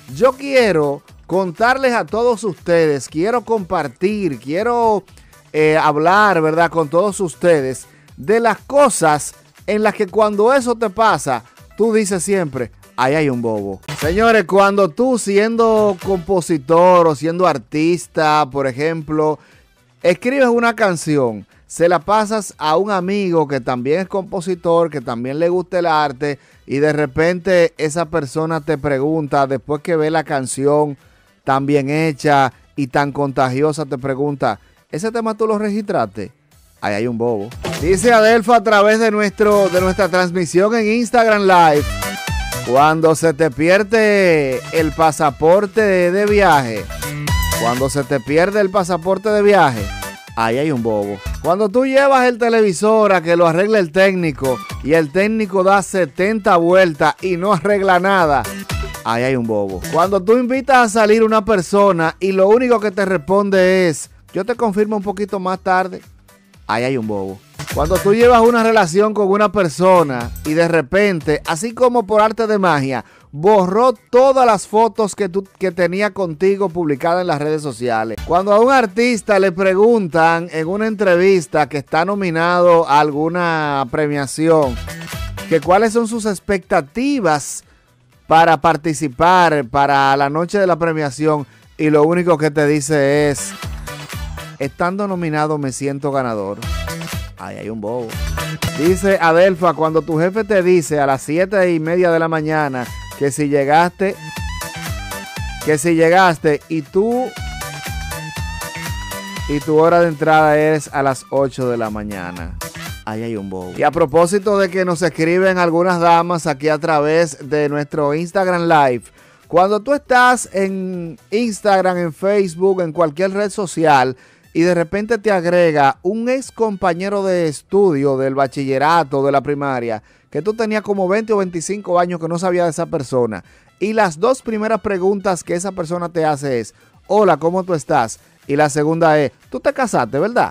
Yo quiero contarles a todos ustedes, quiero compartir, quiero hablar, ¿verdad?, con todos ustedes de las cosas en las que cuando eso te pasa, tú dices siempre, ahí hay un bobo. Señores, cuando tú siendo compositor o siendo artista, por ejemplo, escribes una canción, se la pasas a un amigo que también es compositor, que también le gusta el arte, y de repente esa persona te pregunta, después que ve la canción tan bien hecha y tan contagiosa, te pregunta, ¿ese tema tú lo registraste? Ahí hay un bobo. Dice Adelfa a través de nuestra transmisión en Instagram Live, cuando se te pierde el pasaporte de viaje, ahí hay un bobo. Cuando tú llevas el televisor a que lo arregle el técnico y el técnico da 70 vueltas y no arregla nada, ahí hay un bobo. Cuando tú invitas a salir una persona y lo único que te responde es, yo te confirmo un poquito más tarde, ahí hay un bobo. Cuando tú llevas una relación con una persona y de repente, así como por arte de magia, borró todas las fotos que tenía contigo publicadas en las redes sociales. Cuando a un artista le preguntan en una entrevista que está nominado a alguna premiación, que cuáles son sus expectativas para participar para la noche de la premiación, y lo único que te dice es, estando nominado me siento ganador. Ahí hay un bobo. Dice Adelfa, cuando tu jefe te dice a las 7:30 de la mañana que si llegaste y tu hora de entrada es a las 8 de la mañana. Ahí hay un bobo. Y a propósito de que nos escriben algunas damas aquí a través de nuestro Instagram Live, cuando tú estás en Instagram, en Facebook, en cualquier red social, y de repente te agrega un ex compañero de estudio del bachillerato, de la primaria, que tú tenías como 20 o 25 años que no sabías de esa persona, y las dos primeras preguntas que esa persona te hace es, hola, ¿cómo tú estás? Y la segunda es, tú te casaste, ¿verdad?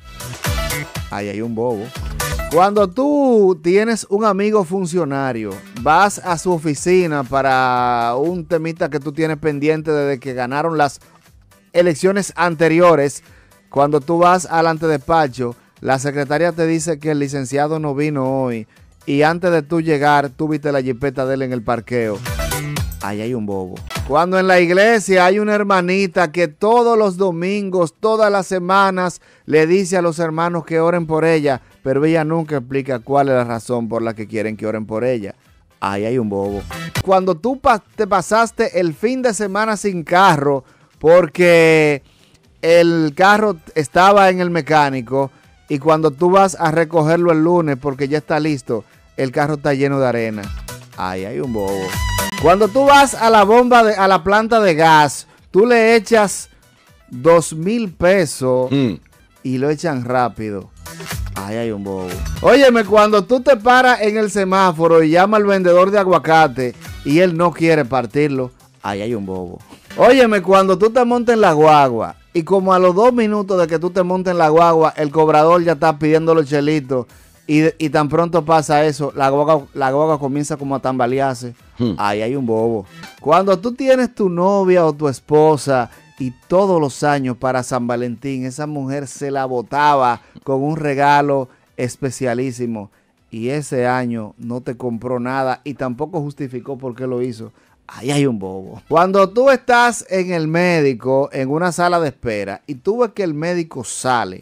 Ahí hay un bobo. Cuando tú tienes un amigo funcionario, vas a su oficina para un temita que tú tienes pendiente desde que ganaron las elecciones anteriores. Cuando tú vas al antedespacho, la secretaria te dice que el licenciado no vino hoy y antes de tú llegar, tú viste la jipeta de él en el parqueo. Ahí hay un bobo. Cuando en la iglesia hay una hermanita que todos los domingos, todas las semanas, le dice a los hermanos que oren por ella, pero ella nunca explica cuál es la razón por la que quieren que oren por ella. Ahí hay un bobo. Cuando tú te pasaste el fin de semana sin carro porque el carro estaba en el mecánico y cuando tú vas a recogerlo el lunes porque ya está listo, el carro está lleno de arena. Ahí hay un bobo. Cuando tú vas a a la planta de gas, tú le echas 2,000 pesos y lo echan rápido. Ahí hay un bobo. Óyeme, cuando tú te paras en el semáforo y llama al vendedor de aguacate y él no quiere partirlo, ahí hay un bobo. Óyeme, cuando tú te montas en la guagua y como a los 2 minutos de que tú te montes en la guagua, el cobrador ya está pidiendo los chelitos y tan pronto pasa eso, la guagua comienza como a tambalearse. Ahí hay un bobo. Cuando tú tienes tu novia o tu esposa y todos los años para San Valentín, esa mujer se la botaba con un regalo especialísimo y ese año no te compró nada y tampoco justificó por qué lo hizo. Ahí hay un bobo. Cuando tú estás en el médico, en una sala de espera, y tú ves que el médico sale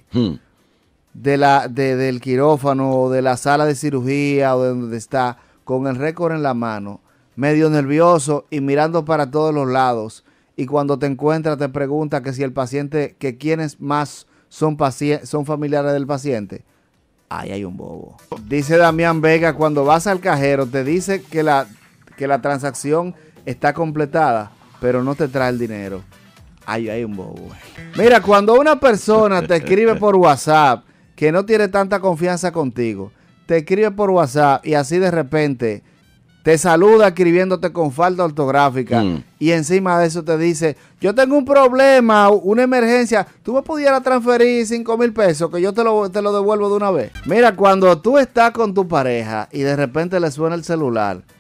del quirófano o de la sala de cirugía o de donde está, con el récord en la mano, medio nervioso y mirando para todos los lados, y cuando te encuentra te pregunta que si el paciente, que quiénes más son familiares del paciente. Ahí hay un bobo. Dice Damián Vega, cuando vas al cajero te dice que la transacción está completada, pero no te trae el dinero. Ahí hay un bobo. Mira, cuando una persona te escribe por WhatsApp que no tiene tanta confianza contigo, te escribe por WhatsApp y así de repente te saluda escribiéndote con falta ortográfica y encima de eso te dice, yo tengo un problema, una emergencia, tú me pudieras transferir 5,000 pesos que yo te lo devuelvo de una vez. Mira, cuando tú estás con tu pareja y de repente le suena el celular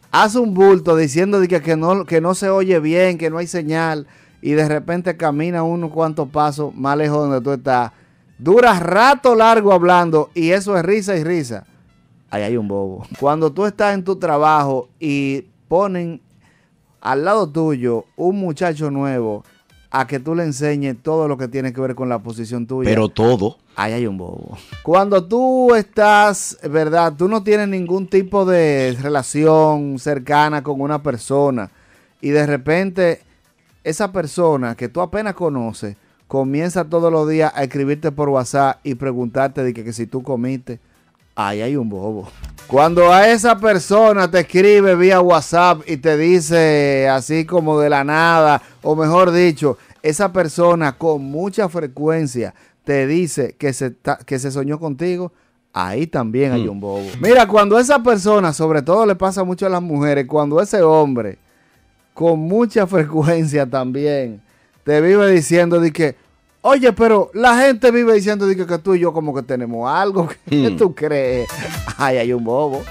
hace un bulto diciendo de que no se oye bien, que no hay señal, y de repente camina unos cuantos pasos más lejos donde tú estás. Dura rato largo hablando y eso es risa y risa. Ahí hay un bobo. Cuando tú estás en tu trabajo y ponen al lado tuyo un muchacho nuevo a que tú le enseñes todo lo que tiene que ver con la posición tuya. Pero todo. Ahí hay un bobo. Cuando tú estás, ¿verdad? Tú no tienes ningún tipo de relación cercana con una persona y de repente esa persona que tú apenas conoces comienza todos los días a escribirte por WhatsApp y preguntarte de que si tú comiste. Ahí hay un bobo. Cuando a esa persona te escribe vía WhatsApp y te dice así como de la nada, o mejor dicho, esa persona con mucha frecuencia te dice que se soñó contigo, ahí también hay un bobo. Mira, cuando esa persona, sobre todo le pasa mucho a las mujeres, cuando ese hombre con mucha frecuencia también te vive diciendo de que, oye, pero la gente vive diciendo de que tú y yo como que tenemos algo. ¿Qué tú crees? Ay, hay un bobo.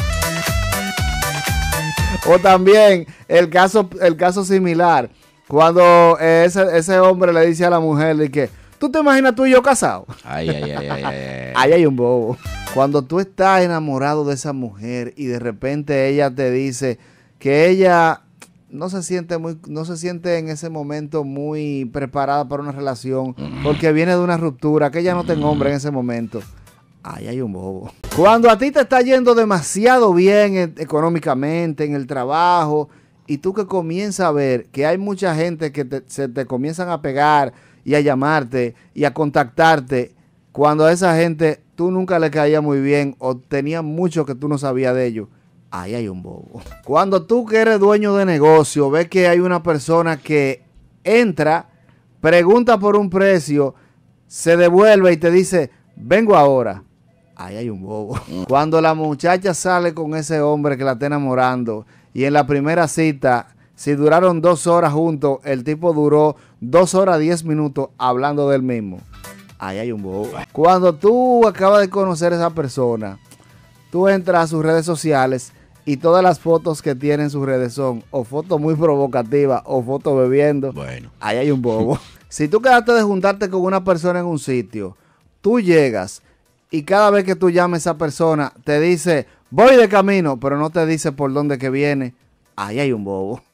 O también el caso similar, cuando ese hombre le dice a la mujer de que, ¿tú te imaginas tú y yo casados? Ay. Ahí hay un bobo. Cuando tú estás enamorado de esa mujer y de repente ella te dice que ella no se siente en ese momento muy preparada para una relación porque viene de una ruptura, que ella no tenga hombre en ese momento. Ahí hay un bobo. Cuando a ti te está yendo demasiado bien económicamente, en el trabajo, y tú que comienzas a ver que hay mucha gente que se te comienzan a pegar y a llamarte y a contactarte, cuando a esa gente tú nunca le caía muy bien o tenía mucho que tú no sabías de ellos, ahí hay un bobo. Cuando tú que eres dueño de negocio, ves que hay una persona que entra, pregunta por un precio, se devuelve y te dice, vengo ahora. Ahí hay un bobo. Cuando la muchacha sale con ese hombre que la está enamorando y en la primera cita, si duraron 2 horas juntos, el tipo duró 2 horas 10 minutos hablando del mismo. Ahí hay un bobo. Cuando tú acabas de conocer a esa persona, tú entras a sus redes sociales y todas las fotos que tiene en sus redes son o fotos muy provocativas o fotos bebiendo. Bueno. Ahí hay un bobo. Si tú quedaste de juntarte con una persona en un sitio, tú llegas y cada vez que tú llamas a esa persona te dice, voy de camino, pero no te dice por dónde que viene. Ahí hay un bobo.